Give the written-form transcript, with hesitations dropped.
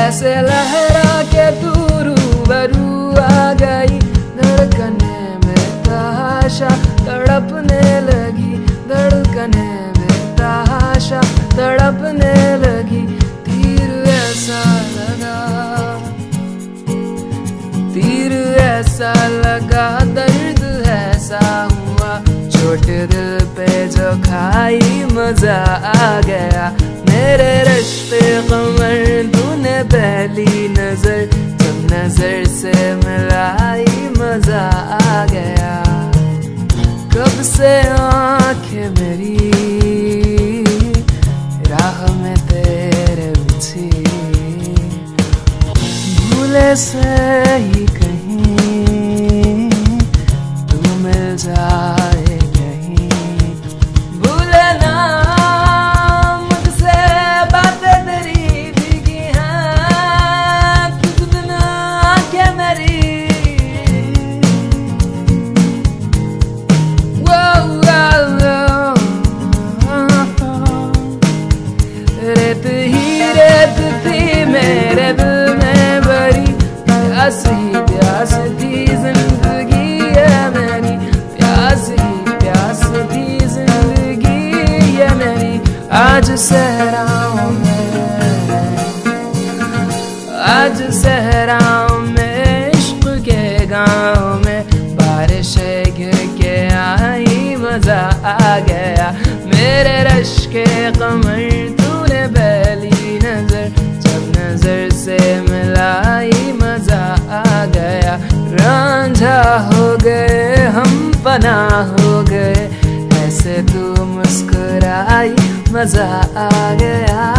ऐसे लहरा के तू रूबरू आ गई, धड़कने में तहाशा तड़पने लगी, धड़कने में तहाशा तड़पने लगी। तीर ऐसा लगा, तीर ऐसा लगा, दर्द ऐसा हुआ, चोट दिल पे जो खाई मजा आ गया। मेरे रश्ते कमर तूने पहली नजर जब नजर से मिलाई मजा आ गया। कब से आंखें मेरी राह में तेरे बिछी, भूले से ही कहीं तू मिल जाए कहीं। भूले ना मुझसे बातें तेरी भीगी हैं, तुझ बिना आंखें मेरी रेत ही रेत थी मेरे दिल में भरी, प्यास ही प्यास थी जिंदगी है मेरी, प्यास ही प्यास थी जिंदगी है मेरी। आज सहराओं में, आज सहराओं में इश्क के गाँव में बारिशें गिर के आई मजा आ गया। मेरे रश के कमर तूने पहली नजर जब नजर से मिलाई मजा आ गया। रांझा हो गए हम पनाह हो गए, ऐसे तू मुस्कुराई मजा आ गया।